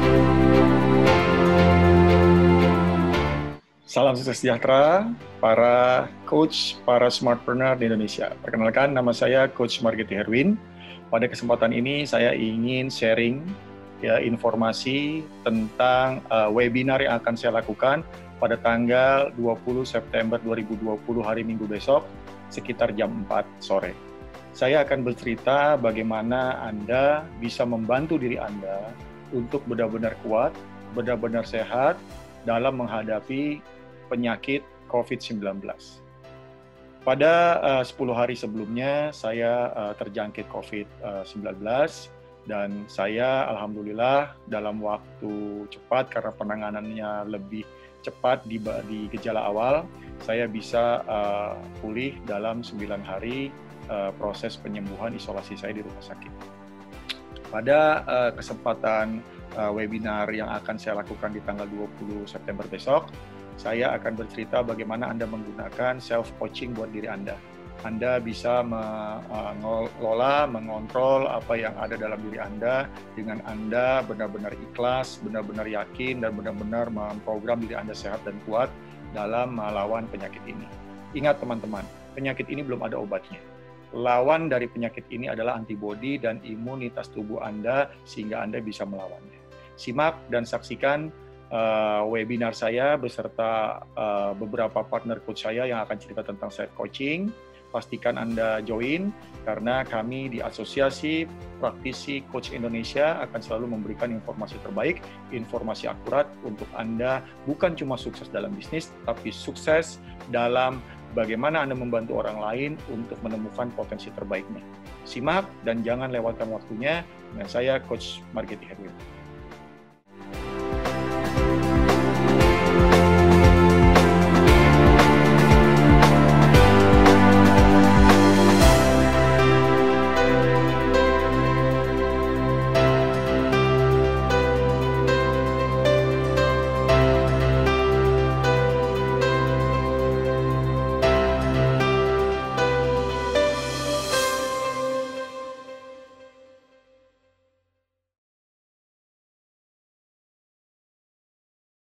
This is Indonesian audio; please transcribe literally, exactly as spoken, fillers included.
Salam sejahtera para coach, para smartpreneur di Indonesia. Perkenalkan, nama saya Coach Margeti Herwin. Pada kesempatan ini saya ingin sharing ya informasi tentang uh, webinar yang akan saya lakukan pada tanggal dua puluh September dua ribu dua puluh hari Minggu besok sekitar jam empat sore. Saya akan bercerita bagaimana Anda bisa membantu diri Anda untuk benar-benar kuat, benar-benar sehat dalam menghadapi penyakit covid sembilan belas. Pada uh, sepuluh hari sebelumnya, saya uh, terjangkit covid sembilan belas dan saya alhamdulillah dalam waktu cepat karena penanganannya lebih cepat di, di gejala awal, saya bisa uh, pulih dalam sembilan hari uh, proses penyembuhan isolasi saya di rumah sakit. Pada uh, kesempatan uh, webinar yang akan saya lakukan di tanggal dua puluh September besok, saya akan bercerita bagaimana Anda menggunakan self-coaching buat diri Anda. Anda bisa mengelola, mengontrol apa yang ada dalam diri Anda dengan Anda benar-benar ikhlas, benar-benar yakin, dan benar-benar memprogram diri Anda sehat dan kuat dalam melawan penyakit ini. Ingat teman-teman, penyakit ini belum ada obatnya. Lawan dari penyakit ini adalah antibodi dan imunitas tubuh Anda sehingga Anda bisa melawannya. Simak dan saksikan Uh, webinar saya beserta uh, beberapa partner coach saya yang akan cerita tentang self coaching. Pastikan Anda join karena kami di Asosiasi Praktisi Coach Indonesia akan selalu memberikan informasi terbaik, informasi akurat untuk Anda bukan cuma sukses dalam bisnis, tapi sukses dalam bagaimana Anda membantu orang lain untuk menemukan potensi terbaiknya. Simak dan jangan lewatkan waktunya. Dengan saya Coach Margeti Herwin.